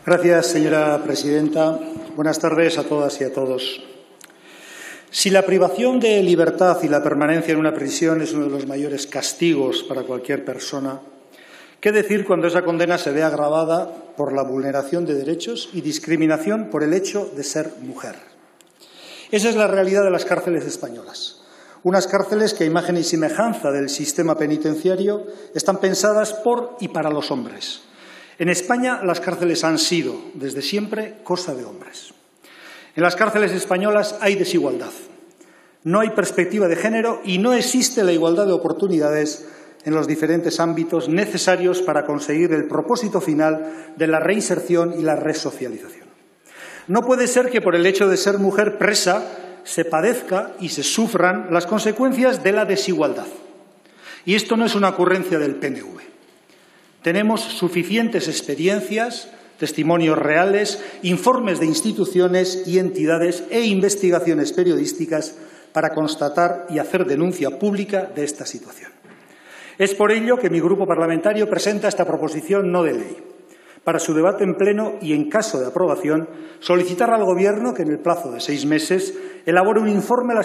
Gracias, señora presidenta. Buenas tardes a todas y a todos. Si la privación de libertad y la permanencia en una prisión es uno de los mayores castigos para cualquier persona, ¿qué decir cuando esa condena se ve agravada por la vulneración de derechos y discriminación por el hecho de ser mujer? Esa es la realidad de las cárceles españolas. Unas cárceles que, a imagen y semejanza del sistema penitenciario, están pensadas por y para los hombres. En España las cárceles han sido, desde siempre, cosa de hombres. En las cárceles españolas hay desigualdad. No hay perspectiva de género y no existe la igualdad de oportunidades en los diferentes ámbitos necesarios para conseguir el propósito final de la reinserción y la resocialización. No puede ser que por el hecho de ser mujer presa se padezca y se sufran las consecuencias de la desigualdad. Y esto no es una ocurrencia del PNV. Tenemos suficientes experiencias, testimonios reales, informes de instituciones y entidades e investigaciones periodísticas para constatar y hacer denuncia pública de esta situación. Es por ello que mi grupo parlamentario presenta esta proposición no de ley, para su debate en pleno y, en caso de aprobación, solicitar al Gobierno que, en el plazo de 6 meses, elabore un informe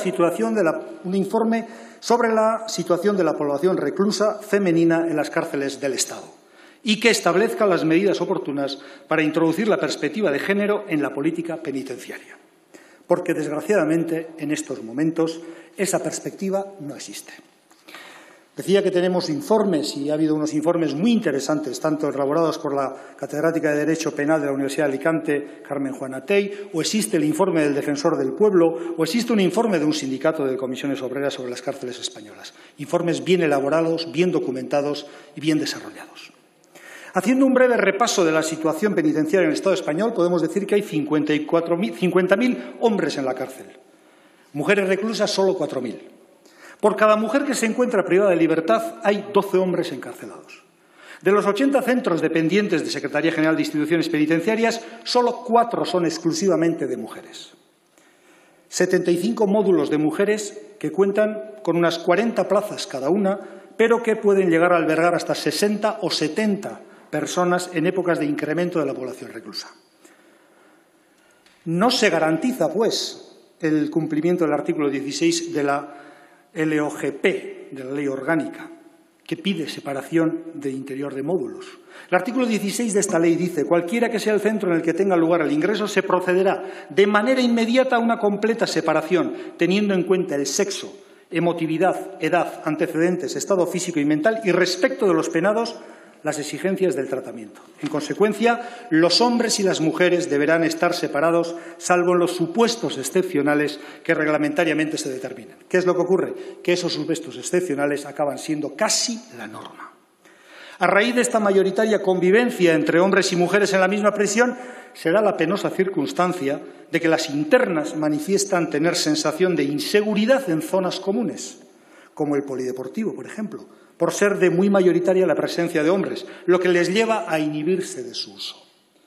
sobre la situación de la población reclusa femenina en las cárceles del Estado y que establezca las medidas oportunas para introducir la perspectiva de género en la política penitenciaria. Porque, desgraciadamente, en estos momentos, esa perspectiva no existe. Decía que tenemos informes, y ha habido unos informes muy interesantes, tanto elaborados por la catedrática de Derecho Penal de la Universidad de Alicante, Carmen Juana Tey, o existe el informe del Defensor del Pueblo, o existe un informe de un sindicato de comisiones obreras sobre las cárceles españolas. Informes bien elaborados, bien documentados y bien desarrollados. Haciendo un breve repaso de la situación penitenciaria en el Estado español, podemos decir que hay 50.000 hombres en la cárcel. Mujeres reclusas, solo 4.000. Por cada mujer que se encuentra privada de libertad, hay 12 hombres encarcelados. De los 80 centros dependientes de Secretaría General de Instituciones Penitenciarias, solo 4 son exclusivamente de mujeres. 75 módulos de mujeres que cuentan con unas 40 plazas cada una, pero que pueden llegar a albergar hasta 60 o 70 personas en épocas de incremento de la población reclusa. No se garantiza, pues, el cumplimiento del artículo 16 de la LOGP, de la Ley Orgánica, que pide separación de interior de módulos. El artículo 16 de esta ley dice: cualquiera que sea el centro en el que tenga lugar el ingreso, se procederá de manera inmediata a una completa separación, teniendo en cuenta el sexo, emotividad, edad, antecedentes, estado físico y mental y, respecto de los penados, las exigencias del tratamiento. En consecuencia, los hombres y las mujeres deberán estar separados, salvo en los supuestos excepcionales que reglamentariamente se determinan. ¿Qué es lo que ocurre? Que esos supuestos excepcionales acaban siendo casi la norma. A raíz de esta mayoritaria convivencia entre hombres y mujeres en la misma prisión, se da la penosa circunstancia de que las internas manifiestan tener sensación de inseguridad en zonas comunes, como el polideportivo, por ejemplo, por ser de muy mayoritaria la presencia de hombres, lo que les lleva a inhibirse de su uso.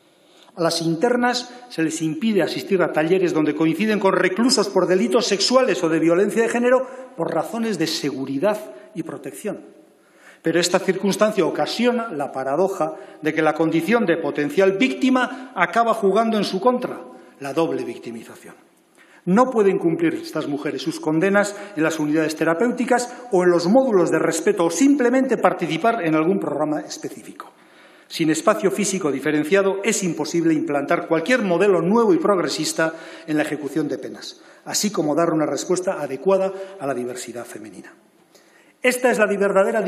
A las internas se les impide asistir a talleres donde coinciden con reclusos por delitos sexuales o de violencia de género por razones de seguridad y protección. Pero esta circunstancia ocasiona la paradoja de que la condición de potencial víctima acaba jugando en su contra, la doble victimización. No pueden cumplir estas mujeres sus condenas en las unidades terapéuticas o en los módulos de respeto o simplemente participar en algún programa específico. Sin espacio físico diferenciado es imposible implantar cualquier modelo nuevo y progresista en la ejecución de penas, así como dar una respuesta adecuada a la diversidad femenina. Esta es la verdadera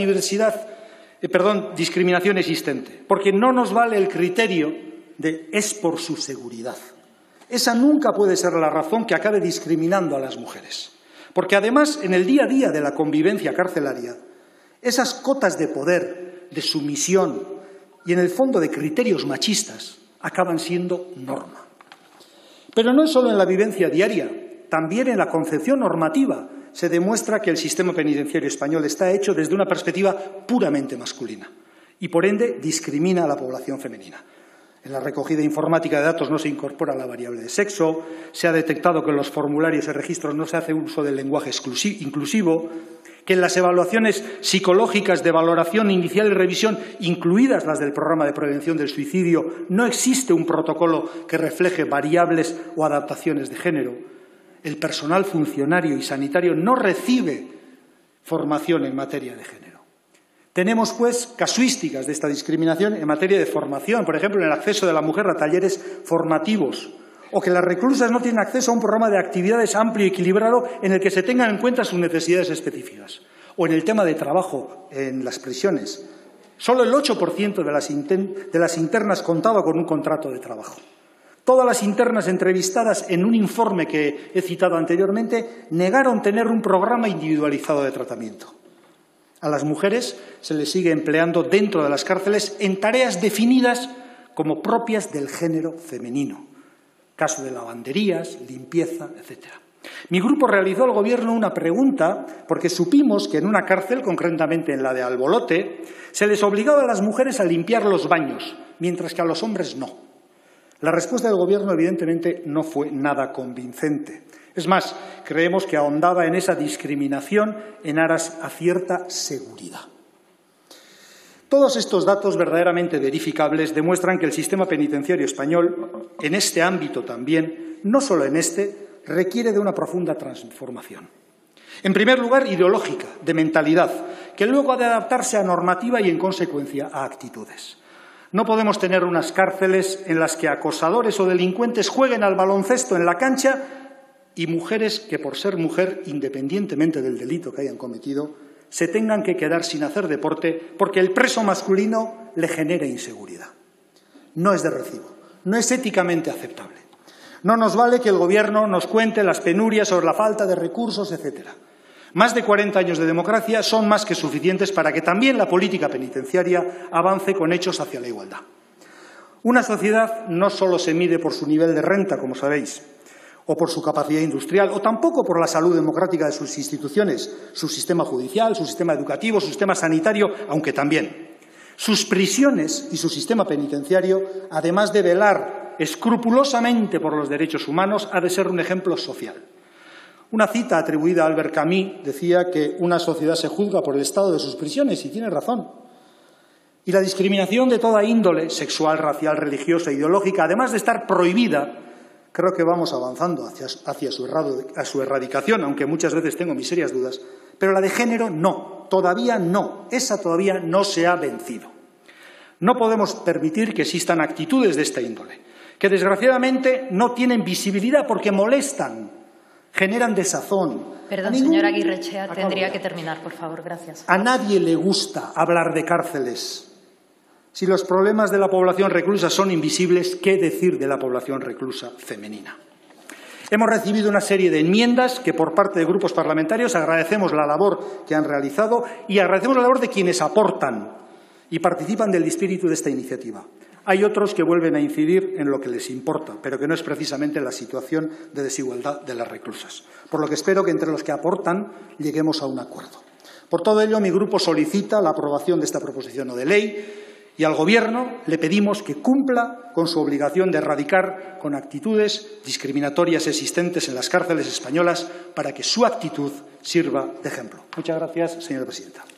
discriminación existente, porque no nos vale el criterio de es por su seguridad. Esa nunca puede ser la razón que acabe discriminando a las mujeres. Porque además, en el día a día de la convivencia carcelaria, esas cotas de poder, de sumisión y, en el fondo, de criterios machistas acaban siendo norma. Pero no es solo en la vivencia diaria, también en la concepción normativa se demuestra que el sistema penitenciario español está hecho desde una perspectiva puramente masculina y, por ende, discrimina a la población femenina. En la recogida informática de datos no se incorpora la variable de sexo, se ha detectado que en los formularios y registros no se hace uso del lenguaje inclusivo que en las evaluaciones psicológicas de valoración inicial y revisión, incluidas las del programa de prevención del suicidio, no existe un protocolo que refleje variables o adaptaciones de género. El personal funcionario y sanitario no recibe formación en materia de género. Tenemos, pues, casuísticas de esta discriminación en materia de formación, por ejemplo, en el acceso de la mujer a talleres formativos, o que las reclusas no tienen acceso a un programa de actividades amplio y equilibrado en el que se tengan en cuenta sus necesidades específicas. O en el tema de trabajo en las prisiones. Solo el 8% de las internas contaba con un contrato de trabajo. Todas las internas entrevistadas en un informe que he citado anteriormente negaron tener un programa individualizado de tratamiento. A las mujeres se les sigue empleando dentro de las cárceles en tareas definidas como propias del género femenino. Caso de lavanderías, limpieza, etc. Mi grupo realizó al Gobierno una pregunta porque supimos que en una cárcel, concretamente en la de Albolote, se les obligaba a las mujeres a limpiar los baños, mientras que a los hombres no. La respuesta del Gobierno, evidentemente, no fue nada convincente. Es más, creemos que ahondaba en esa discriminación en aras a cierta seguridad. Todos estos datos verdaderamente verificables demuestran que el sistema penitenciario español, en este ámbito también, no solo en este, requiere de una profunda transformación. En primer lugar, ideológica, de mentalidad, que luego ha de adaptarse a normativa y, en consecuencia, a actitudes. No podemos tener unas cárceles en las que acosadores o delincuentes jueguen al baloncesto en la cancha y mujeres que, por ser mujer, independientemente del delito que hayan cometido, se tengan que quedar sin hacer deporte porque el preso masculino le genera inseguridad. No es de recibo, no es éticamente aceptable. No nos vale que el Gobierno nos cuente las penurias sobre la falta de recursos, etc. Más de 40 años de democracia son más que suficientes para que también la política penitenciaria avance con hechos hacia la igualdad. Una sociedad no solo se mide por su nivel de renta, como sabéis, o por su capacidad industrial, o tampoco por la salud democrática de sus instituciones, su sistema judicial, su sistema educativo, su sistema sanitario, aunque también. Sus prisiones y su sistema penitenciario, además de velar escrupulosamente por los derechos humanos, ha de ser un ejemplo social. Una cita atribuida a Albert Camus decía que una sociedad se juzga por el estado de sus prisiones, y tiene razón. Y la discriminación de toda índole, sexual, racial, religiosa, ideológica, además de estar prohibida, creo que vamos avanzando hacia su erradicación, aunque muchas veces tengo mis serias dudas, pero la de género no, todavía no, esa todavía no se ha vencido. No podemos permitir que existan actitudes de esta índole, que desgraciadamente no tienen visibilidad porque molestan, generan desazón. Perdón, señora Aguirrechea, tendría que terminar, por favor, gracias. A nadie le gusta hablar de cárceles. Si los problemas de la población reclusa son invisibles, ¿qué decir de la población reclusa femenina? Hemos recibido una serie de enmiendas que, por parte de grupos parlamentarios, agradecemos la labor que han realizado y agradecemos la labor de quienes aportan y participan del espíritu de esta iniciativa. Hay otros que vuelven a incidir en lo que les importa, pero que no es precisamente la situación de desigualdad de las reclusas. Por lo que espero que entre los que aportan lleguemos a un acuerdo. Por todo ello, mi grupo solicita la aprobación de esta proposición no de ley. Y al Gobierno le pedimos que cumpla con su obligación de erradicar con actitudes discriminatorias existentes en las cárceles españolas para que su actitud sirva de ejemplo. Muchas gracias, señora presidenta.